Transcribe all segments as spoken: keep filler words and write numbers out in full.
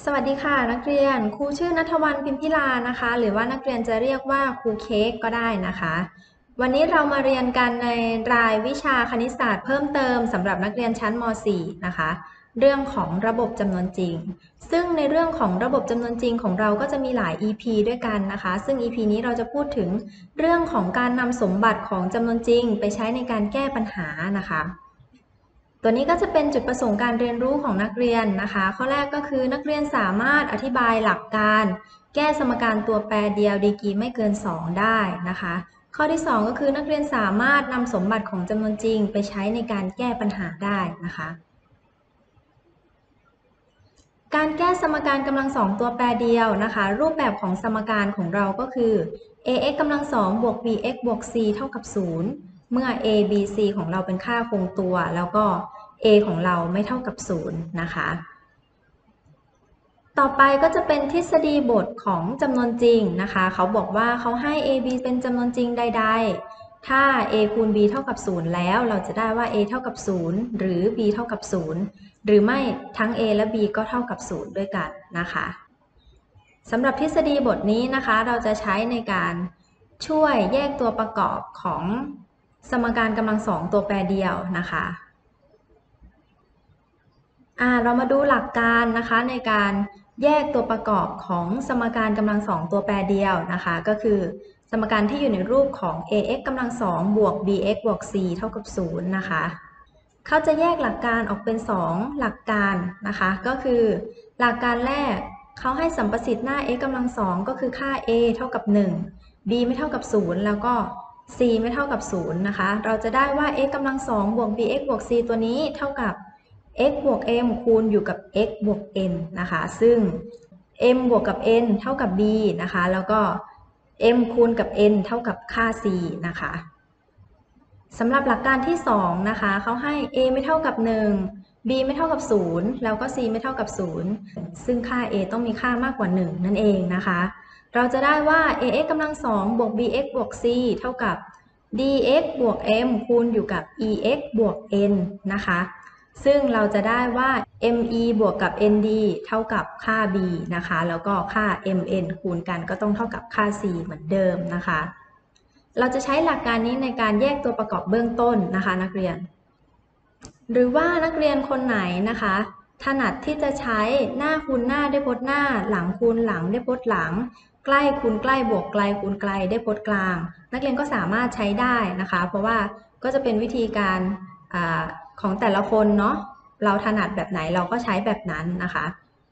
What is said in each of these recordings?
วัสดีค่ะนักเรียนครูชื่อณัฐวรรณ พิมพิลานะคะหรือว่านักเรียนจะเรียกว่าครูเค้กก็ได้นะคะวันนี้เรามาเรียนกันในรายวิชาคณิตศาสตร์เพิ่มเติมสำหรับนักเรียนชั้นม .สี่ นะคะเรื่องของระบบจำนวนจริงซึ่งในเรื่องของระบบจำนวนจริงของเราก็จะมีหลาย อี พี ด้วยกันนะคะซึ่ง อี พี นี้เราจะพูดถึงเรื่องของการนำสมบัติของจำนวนจริงไปใช้ในการแก้ปัญหานะคะตัวนี้ก็จะเป็นจุดประสงค์การเรียนรู้ของนักเรียนนะคะข้อแรกก็คือนักเรียนสามารถอธิบายหลักการแก้สมการตัวแปรเดียวดีกรีไม่เกินสองได้นะคะข้อที่สองก็คือนักเรียนสามารถนำสมบัติของจำนวนจริงไปใช้ในการแก้ปัญหาได้นะคะการแก้สมการกำลังสองตัวแปรเดียวนะคะรูปแบบของสมการของเราก็คือ ax กำลังสองบวก bx บวก c เท่ากับศูนย์เมื่อ a b c ของเราเป็นค่าคงตัวแล้วก็ a ของเราไม่เท่ากับศูนย์นะคะต่อไปก็จะเป็นทฤษฎีบทของจำนวนจริงนะคะเขาบอกว่าเขาให้ a b เป็นจำนวนจริงใดๆถ้า a คูณ b เท่ากับศูนย์แล้วเราจะได้ว่า a เท่ากับศูนย์หรือ b เท่ากับศูนย์หรือไม่ทั้ง a และ b ก็เท่ากับศูนย์ด้วยกันนะคะสำหรับทฤษฎีบทนี้นะคะเราจะใช้ในการช่วยแยกตัวประกอบของสมการกำลังสองตัวแปรเดียวนะคะอ่าเรามาดูหลักการนะคะในการแยกตัวประกอบของสมการกำลังสองตัวแปรเดียวนะคะก็คือสมการที่อยู่ในรูปของ ax กำลังสองบวก bx บวก c เท่ากับศูนย์นะคะเขาจะแยกหลักการออกเป็นสองหลักการนะคะก็คือหลักการแรกเขาให้สัมประสิทธิ์หน้า x กำลังสองก็คือค่า a เท่ากับหนึ่ง b ไม่เท่ากับศูนย์แล้วก็ c ไม่เท่ากับศูนย์นะคะเราจะได้ว่า x กำลังสองบวก bx บวก c ตัวนี้เท่ากับx บวก m คูณอยู่กับ x บวก n นะคะซึ่ง m บวกกับ n เท่ากับ b นะคะแล้วก็ m คูณกับ n เท่ากับค่า c นะคะสำหรับหลักการที่สองนะคะเขาให้ a ไม่เท่ากับหนึ่ง b ไม่เท่ากับศูนย์แล้วก็ c ไม่เท่ากับศูนย์ซึ่งค่า a ต้องมีค่ามากกว่าหนึ่งนั่นเองนะคะเราจะได้ว่า ax กำลังสองบวก bx บวก c เท่ากับ dx บวก m คูณอยู่กับ ex บวก n นะคะซึ่งเราจะได้ว่า me บวกกับ nd เท่ากับค่า b นะคะแล้วก็ค่า mn คูณกันก็ต้องเท่ากับค่า c เหมือนเดิมนะคะเราจะใช้หลักการนี้ในการแยกตัวประกอบเบื้องต้นนะคะนักเรียนหรือว่านักเรียนคนไหนนะคะถนัดที่จะใช้หน้าคูณหน้าได้พจน์หน้าหลังคูณหลังได้พจน์หลังใกล้คูณใกล้บวกไกลคูณไกลได้พจน์กลางนักเรียนก็สามารถใช้ได้นะคะเพราะว่าก็จะเป็นวิธีการอาของแต่ละคนเนาะเราถนัดแบบไหนเราก็ใช้แบบนั้นนะคะ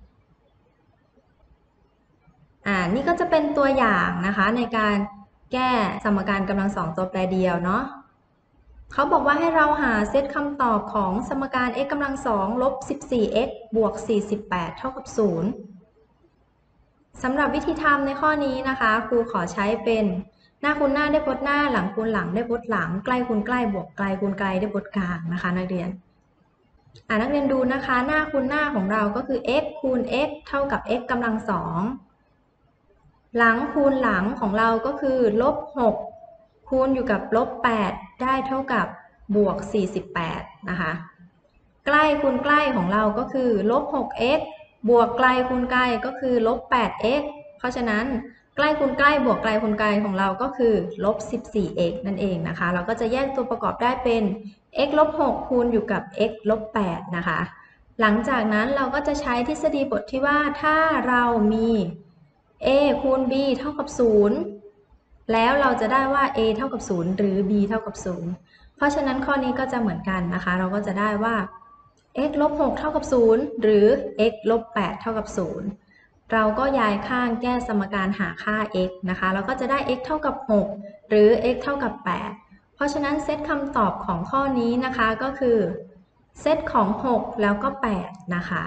อ่านี่ก็จะเป็นตัวอย่างนะคะในการแก้สมการกำลังสองตัวแปรเดียวเนาะเขาบอกว่าให้เราหาเซตคำตอบของสมการ x กำลังสองลบ สิบสี่ x บวก สี่สิบแปด เท่ากับศูนย์สำหรับวิธีทำในข้อนี้นะคะครูขอใช้เป็นหน้าคูณหน้าได้พจน์หน้าหลังคูณหลังได้พจน์หลังใกล้คูณใกล้บวกไกลคูณไกลได้พจน์กลางนะคะนักเรียนอ่านักเรียนดูนะคะหน้าคูณหน้าของเราก็คือ x คูณ x เท่ากับ x กำลังสองหลังคูณหลังของเราก็คือลบหกคูณอยู่กับลบแปดได้เท่ากับบวกสี่สิบแปดนะคะใกล้คูณใกล้ของเราก็คือลบ หก x บวกไกลคูณไกลก็คือลบ แปด x เพราะฉะนั้นใกล้คูณใกล้บวกไกลคูณไกลของเราก็คือลบ สิบสี่ x นั่นเองนะคะเราก็จะแยกตัวประกอบได้เป็น x ลบ หกคูณอยู่กับ x ลบ แปดนะคะหลังจากนั้นเราก็จะใช้ทฤษฎีบทที่ว่าถ้าเรามี a คูณ b เท่ากับศูนย์แล้วเราจะได้ว่า a เท่ากับศูนย์หรือ b เท่ากับศูนย์เพราะฉะนั้นข้อนี้ก็จะเหมือนกันนะคะเราก็จะได้ว่า x ลบ หกเท่ากับศูนย์หรือ x ลบ แปดเท่ากับศูนย์เราก็ย้ายข้างแก้สมการหาค่า x นะคะเราก็จะได้ x เท่ากับหกหรือ x เท่ากับแปดเพราะฉะนั้นเซตคำตอบของข้อนี้นะคะก็คือเซตของหกแล้วก็แปดนะคะ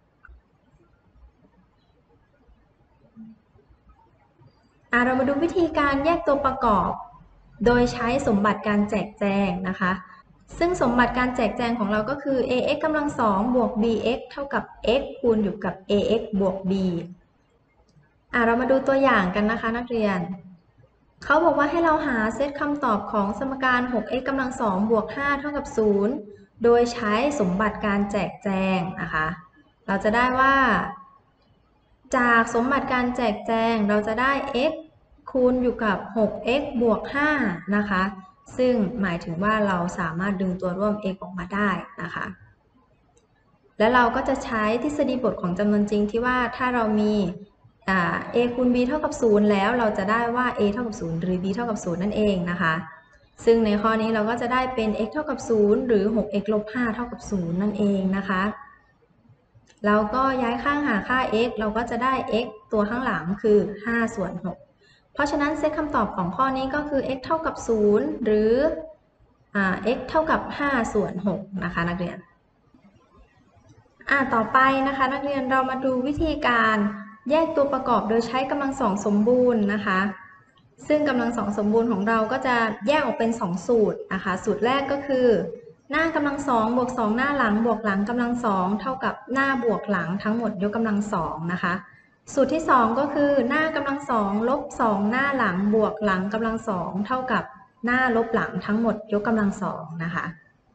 เรามาดูวิธีการแยกตัวประกอบโดยใช้สมบัติการแจกแจงนะคะซึ่งสมบัติการแจกแจงของเราก็คือ ax กำลังสองบวก bx เท่ากับ x คูณอยู่กับ ax บวก b อ่ะเรามาดูตัวอย่างกันนะคะนักเรียนเขาบอกว่าให้เราหาเซตคำตอบของสมการ หก x กำลังสองบวก ห้า เท่ากับศูนย์โดยใช้สมบัติการแจกแจงนะคะเราจะได้ว่าจากสมบัติการแจกแจงเราจะได้ x คูณอยู่กับ หก x บวก ห้า นะคะซึ่งหมายถึงว่าเราสามารถดึงตัวร่วม x ออกมาได้นะคะและเราก็จะใช้ทฤษฎีบทของจำนวนจริงที่ว่าถ้าเรามี a คูณ b เท่ากับศูนย์แล้วเราจะได้ว่า a เท่ากับศูนย์หรือ b เท่ากับศูนย์นั่นเองนะคะซึ่งในข้อนี้เราก็จะได้เป็น x เท่ากับศูนย์หรือ หก x ลบ ห้า เท่ากับศูนย์นั่นเองนะคะเราก็ย้ายข้างหาค่า x เราก็จะได้ x ตัวข้างหลังคือห้าส่วนหกเพราะฉะนั้นเซตคำตอบของข้อนี้ก็คือ x เท่ากับศูนย์หรือ x เท่ากับห้าส่วนหกนะคะนักเรียนอ่าต่อไปนะคะนักเรียนเรามาดูวิธีการแยกตัวประกอบโดยใช้กำลังสองสมบูรณ์นะคะซึ่งกำลังสองสมบูรณ์ของเราก็จะแยกออกเป็นสองสูตรนะคะสูตรแรกก็คือหน้ากำลังสองบวกสองหน้าหลังบวกหลังกำลังสองเท่ากับหน้าบวกหลังทั้งหมดยกกำลังสองนะคะสูตรที่สองก็คือหน้ากำลังสองลบสองหน้าหลังบวกหลังกำลังสองเท่ากับหน้าลบหลังทั้งหมดยกกำลังสองนะคะ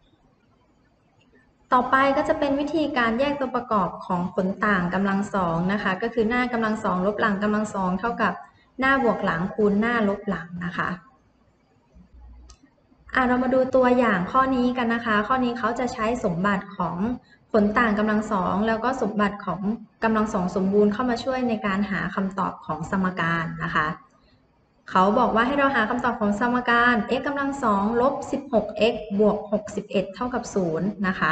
ต่อไปก็จะเป็นวิธีการแยกตัวประกอบของผลต่างกำลังสองนะคะก็คือหน้ากำลังสองลบหลังกำลังสองเท่ากับหน้าบวกหลังคูณหน้าลบหลังนะคะอ่ะเรามาดูตัวอย่างข้อนี้กันนะคะข้อนี้เขาจะใช้สมบัติของผลต่างกำลังสองแล้วก็สมบัติของกำลังสองสมบูรณ์เข้ามาช่วยในการหาคำตอบของสมการนะคะเขาบอกว่าให้เราหาคำตอบของสมการ x กำลังสองลบ สิบหก x บวก หกสิบเอ็ด เท่ากับศูนย์นะคะ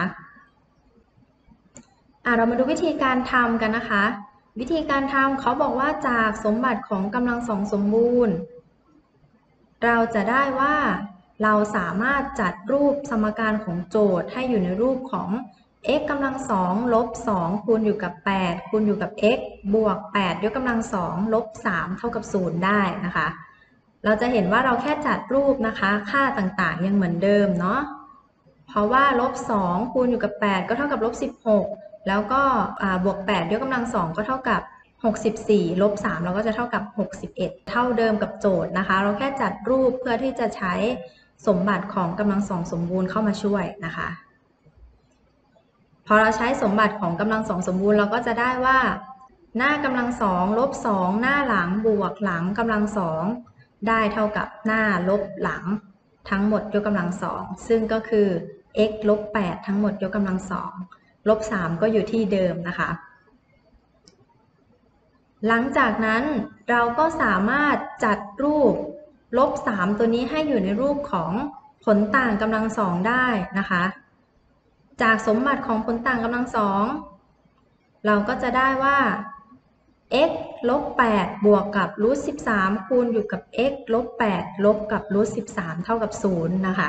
อ่ะเรามาดูวิธีการทำกันนะคะวิธีการทำเขาบอกว่าจากสมบัติของกำลังสองสมบูรณ์เราจะได้ว่าเราสามารถจัดรูปสมการของโจทย์ให้อยู่ในรูปของ x กำลังสองลบสองคูณอยู่กับแปดคูณอยู่กับ x บวกแปดยกกำลังสองลบสามเท่ากับศูนย์ได้นะคะเราจะเห็นว่าเราแค่จัดรูปนะคะค่าต่างๆยังเหมือนเดิมเนาะเพราะว่าลบสองคูณอยู่กับแปดก็เท่ากับลบสิบหกแล้วก็บวกแปดยกกำลังสองก็เท่ากับหกสิบสี่ลบสามเราก็จะเท่ากับหกสิบเอ็ดเท่าเดิมกับโจทย์นะคะเราแค่จัดรูปเพื่อที่จะใช้สมบัติของกำลังสองสมบูรณ์เข้ามาช่วยนะคะพอเราใช้สมบัติของกำลังสองสมบูรณ์เราก็จะได้ว่าหน้ากำลังสองลบสองหน้าหลังบวกหลังกำลังสองได้เท่ากับหน้าลบหลังทั้งหมดยกกำลังสองซึ่งก็คือ x ลบแปดทั้งหมดยกกำลังสองลบสามก็อยู่ที่เดิมนะคะหลังจากนั้นเราก็สามารถจัดรูปลบสามตัวนี้ให้อยู่ในรูปของผลต่างกำลังสองได้นะคะจากสมบัติของผลต่างกำลังสองเราก็จะได้ว่า x ลบแปดบวกกับรูทสิบสามคูณอยู่กับ x ลบแปดลบกับรูทสิบสามเท่ากับศูนย์นะคะ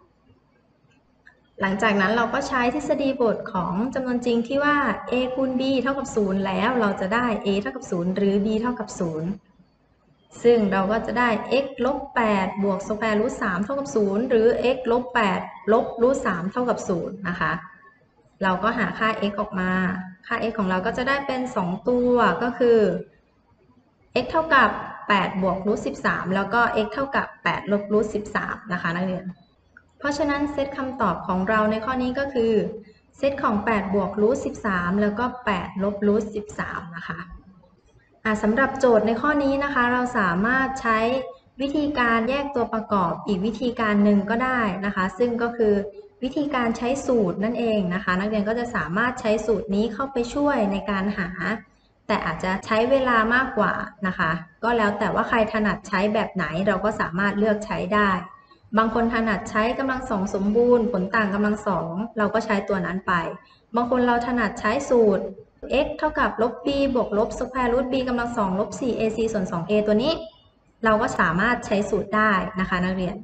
หลังจากนั้นเราก็ใช้ทฤษฎีบทของจำนวนจริงที่ว่า a คูณ b เท่ากับศูนย์แล้วเราจะได้ a เท่ากับศูนย์หรือ b เท่ากับศูนย์ซึ่งเราก็จะได้ x ลบแปดบวกสแควร์รูทสามเท่ากับศูนย์หรือ x ลบแปดลบรูทสามเท่ากับศูนย์นะคะเราก็หาค่า x ออกมาค่า x ของเราก็จะได้เป็นสองตัวก็คือ x เท่ากับแปดบวกรูทสิบสามแล้วก็ x เท่ากับแปดลบรูทสิบสามนะคะนักเรียนเพราะฉะนั้นเซตคำตอบของเราในข้อนี้ก็คือเซตของแปดบวกรูทสิบสามแล้วก็แปดลบรูทสิบสามนะคะอ่ะสำหรับโจทย์ในข้อนี้นะคะเราสามารถใช้วิธีการแยกตัวประกอบอีกวิธีการหนึ่งก็ได้นะคะซึ่งก็คือวิธีการใช้สูตรนั่นเองนะคะนักเรียนก็จะสามารถใช้สูตรนี้เข้าไปช่วยในการหาแต่อาจจะใช้เวลามากกว่านะคะก็แล้วแต่ว่าใครถนัดใช้แบบไหนเราก็สามารถเลือกใช้ได้บางคนถนัดใช้กำลังสองสมบูรณ์ผลต่างกำลังสองเราก็ใช้ตัวนั้นไปบางคนเราถนัดใช้สูตร x เท่ากับลบ b บวกลบสแควร์รูท b กำลังสองลบ สี่ ac ส่วน สอง a ตัวนี้เราก็สามารถใช้สูตรได้นะคะนักเรียน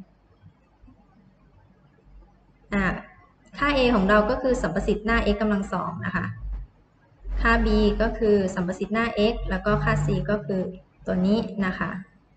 อ่าค่า a ของเราก็คือสัมประสิทธิ์หน้า x กำลังสองนะคะค่า b ก็คือสัมประสิทธิ์หน้า x แล้วก็ค่า c ก็คือตัวนี้นะคะ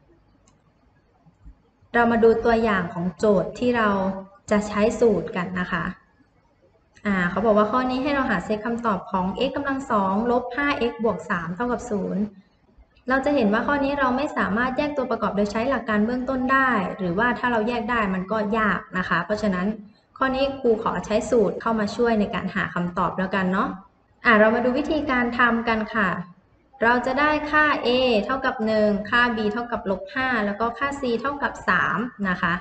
เรามาดูตัวอย่างของโจทย์ที่เราจะใช้สูตรกันนะคะอ่าเขาบอกว่าข้อนี้ให้เราหาเซตคำตอบของ x กำลังสองลบ ห้า x บวกสามเท่ากับศูนย์เราจะเห็นว่าข้อนี้เราไม่สามารถแยกตัวประกอบโดยใช้หลักการเบื้องต้นได้หรือว่าถ้าเราแยกได้มันก็ยากนะคะเพราะฉะนั้นข้อนี้ครูขอใช้สูตรเข้ามาช่วยในการหาคำตอบแล้วกันเนาะอ่าเรามาดูวิธีการทำกันค่ะเราจะได้ค่า a เท่ากับหนึ่งค่า b เท่ากับลบห้าแล้วก็ค่า c เท่ากับสามนะคะ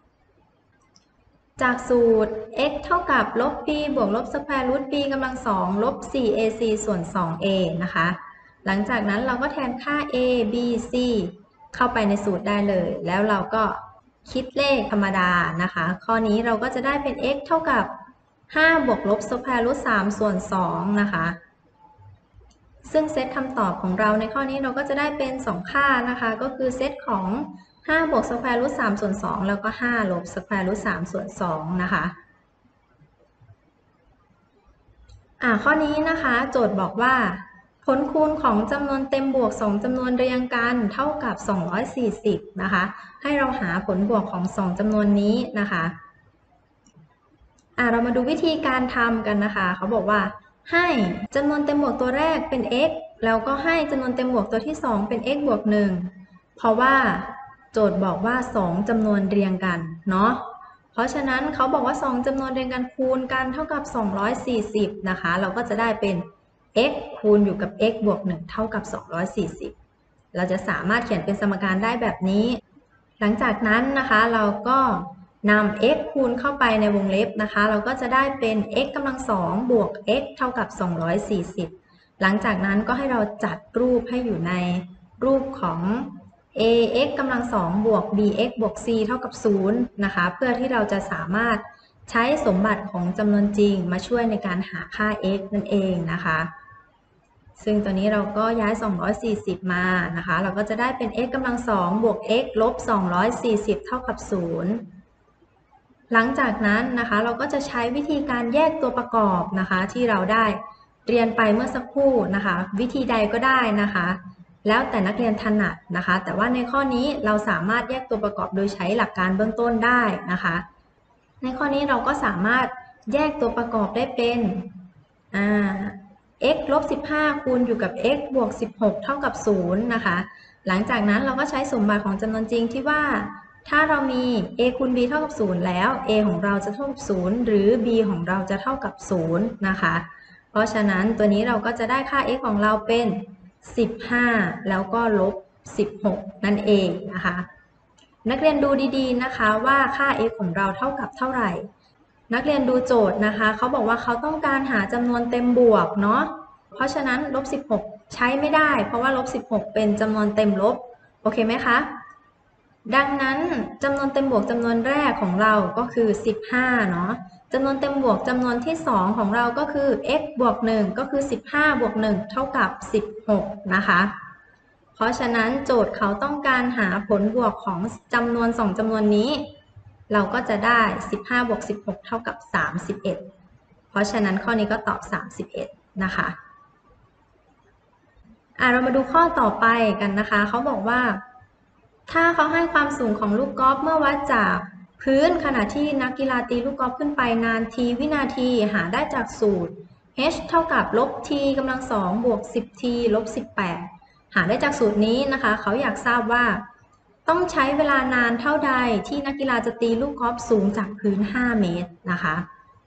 จากสูตร x เท่ากับลบ b บวกลบสแควร์รูท b กำลังสองลบ สี่เอ ซี ส่วน สองเอ นะคะหลังจากนั้นเราก็แทนค่า a b c เข้าไปในสูตรได้เลยแล้วเราก็คิดเลขธรรมดานะคะข้อนี้เราก็จะได้เป็น x เท่ากับห้าบวกลบสแควร์รูทสามส่วนสองนะคะซึ่งเซตคำตอบของเราในข้อนี้เราก็จะได้เป็นสองค่านะคะก็คือเซตของห้าบวกสแควร์รูทสามส่วนสองแล้วก็ห้าลบสแควร์รูทสามส่วนสองนะคะอ่าข้อนี้นะคะโจทย์บอกว่าผลคูณของจำนวนเต็มบวกสองจำนวนเรียงกันเท่ากับสองร้อยสี่สิบนะคะให้เราหาผลบวกของสองจำนวนนี้นะคะอ่าเรามาดูวิธีการทำกันนะคะเขาบอกว่าให้จำนวนเต็มบวกตัวแรกเป็น x แล้วก็ให้จำนวนเต็มบวกตัวที่สองเป็น x บวกหนึ่งเพราะว่าโจทย์บอกว่าสองจำนวนเรียงกันเนาะเพราะฉะนั้นเขาบอกว่าสองจำนวนเรียงกันคูณกันเท่ากับสองร้อยสี่สิบนะคะเราก็จะได้เป็น x คูณอยู่กับ x บวกหนึ่งเท่ากับสองร้อยสี่สิบเราจะสามารถเขียนเป็นสมการได้แบบนี้หลังจากนั้นนะคะเราก็นำ x คูณเข้าไปในวงเล็บนะคะเราก็จะได้เป็น x กำลังสองบวก x เท่ากับสองร้อยสี่สิบหลังจากนั้นก็ให้เราจัดรูปให้อยู่ในรูปของ ax กำลังสองบวก bx บวก c เท่ากับศูนย์นะคะเพื่อที่เราจะสามารถใช้สมบัติของจำนวนจริงมาช่วยในการหาค่า x นั่นเองนะคะซึ่งตัวนี้เราก็ย้ายสองร้อยสี่สิบมานะคะเราก็จะได้เป็น x กำลังสองบวก x ลบสองร้อยสี่สิบเท่ากับศูนย์หลังจากนั้นนะคะเราก็จะใช้วิธีการแยกตัวประกอบนะคะที่เราได้เรียนไปเมื่อสักครู่นะคะวิธีใดก็ได้นะคะแล้วแต่นักเรียนถนัดนะคะแต่ว่าในข้อนี้เราสามารถแยกตัวประกอบโดยใช้หลักการเบื้องต้นได้นะคะในข้อนี้เราก็สามารถแยกตัวประกอบได้เป็นอ่า x ลบสิบห้าคูณอยู่กับ x บวกสิบหกเท่ากับศูนย์นะคะหลังจากนั้นเราก็ใช้สมบัติของจำนวนจริงที่ว่าถ้าเรามี a คูณ b เท่ากับศูนย์แล้ว a ของเราจะเท่ากับศูนย์หรือ b ของเราจะเท่ากับศูนย์นะคะเพราะฉะนั้นตัวนี้เราก็จะได้ค่า x ของเราเป็นสิบห้าแล้วก็ลบสิบหกนั่นเองนะคะนักเรียนดูดีๆนะคะว่าค่า x ของเราเท่ากับเท่าไหร่นักเรียนดูโจทย์นะคะเขาบอกว่าเขาต้องการหาจำนวนเต็มบวกเนาะเพราะฉะนั้นลบสิบหกใช้ไม่ได้เพราะว่าลบสิบหกเป็นจำนวนเต็มลบโอเคไหมคะดังนั้นจำนวนเต็มบวกจำนวนแรกของเราก็คือสิบห้าเนาะจำนวนเต็มบวกจำนวนที่สองของเราก็คือ x บวกหนึ่งก็คือสิบห้าบวกหนึ่งเท่ากับสิบหกนะคะเพราะฉะนั้นโจทย์เขาต้องการหาผลบวกของจำนวนสองจำนวนนี้เราก็จะได้สิบห้าบวกสิบหกเท่ากับสามสิบเอ็ดเพราะฉะนั้นข้อนี้ก็ตอบสามสิบเอ็ดนะคะอ่ะเรามาดูข้อต่อไปกันนะคะเขาบอกว่าถ้าเขาให้ความสูงของลูกกอล์ฟเมื่อวัดจากพื้นขณะที่นักกีฬาตีลูกกอล์ฟขึ้นไปนานทีวินาทีหาได้จากสูตร h เท่ากับลบ t กำลังสองบวก สิบ t ลบ สิบแปดหาได้จากสูตรนี้นะคะเขาอยากทราบว่าต้องใช้เวลานานเท่าใดที่นักกีฬาจะตีลูกกอล์ฟสูงจากพื้นห้าเมตรนะคะ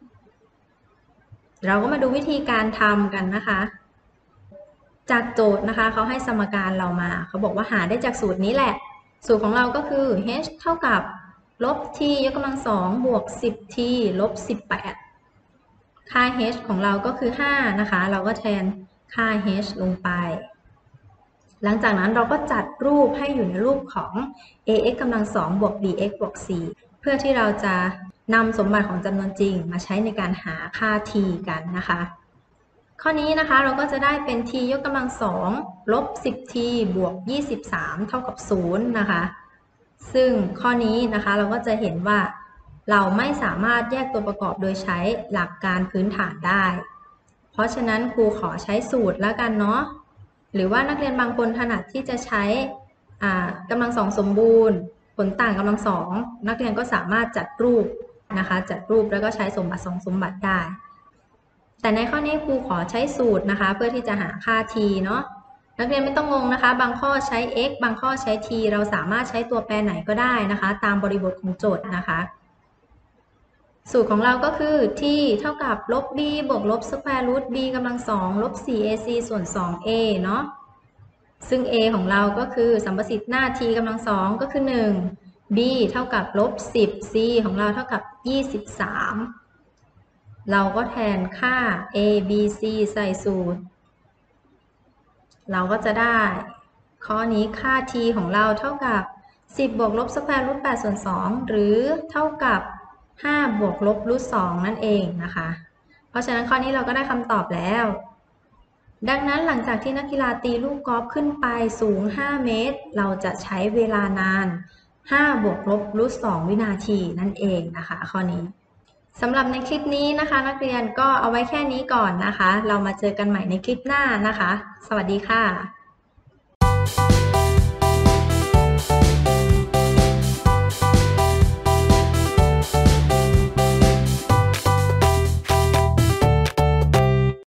เราก็มาดูวิธีการทำกันนะคะจากโจทย์นะคะเขาให้สมการเรามาเขาบอกว่าหาได้จากสูตรนี้แหละสูตรของเราก็คือ h เท่ากับลบ t ยกกำลังสองบวก สิบ t ลบ สิบแปดค่า h ของเราก็คือห้านะคะเราก็แทนค่า h ลงไปหลังจากนั้นเราก็จัดรูปให้อยู่ในรูปของ ax กำลังสองบวก bx บวก c เพื่อที่เราจะนำสมบัติของจำนวนจริงมาใช้ในการหาค่า t กันนะคะข้อนี้นะคะเราก็จะได้เป็น t ยกกำลังสองลบ สิบ t บวก ยี่สิบสาม เท่ากับศูนย์นะคะซึ่งข้อนี้นะคะเราก็จะเห็นว่าเราไม่สามารถแยกตัวประกอบโดยใช้หลักการพื้นฐานได้เพราะฉะนั้นครูขอใช้สูตรแล้วกันเนาะหรือว่านักเรียนบางคนถนัดที่จะใช้กำลังสองสมบูรณ์ผลต่างกำลังสองนักเรียนก็สามารถจัดรูปนะคะจัดรูปแล้วก็ใช้สมบัติสองสมบัติได้แต่ในข้อนี้ครูขอใช้สูตรนะคะเพื่อที่จะหาค่า t เนาะนักเรียนไม่ต้องงงนะคะบางข้อใช้ x บางข้อใช้ t เราสามารถใช้ตัวแปรไหนก็ได้นะคะตามบริบทของโจทย์นะคะสูตรของเราก็คือ t เท่ากับลบ b บวกลบสแควร์รูท b กำลังสองลบ สี่ เอ ซี ส่วน สอง a เนาะซึ่ง a ของเราก็คือสัมประสิทธิ์หน้า t กำลังสองก็คือหนึ่ง b เท่ากับลบสิบ c ของเราเท่ากับยี่สิบสามเราก็แทนค่า a b c ใส่สูตรเราก็จะได้ข้อนี้ค่า t ของเราเท่ากับสิบบวกลบสแควร์รูทแปดส่วนสองหรือเท่ากับห้าบวกลบรูทสองนั่นเองนะคะเพราะฉะนั้นข้อนี้เราก็ได้คำตอบแล้วดังนั้นหลังจากที่นักกีฬาตีลูกกอล์ฟขึ้นไปสูงห้าเมตรเราจะใช้เวลานานห้าบวกลบรูทสองวินาทีนั่นเองนะคะข้อนี้สำหรับในคลิปนี้นะคะนักเรียนก็เอาไว้แค่นี้ก่อนนะคะเรามาเจอกันใหม่ในคลิปหน้านะคะสวัสดีค่ะ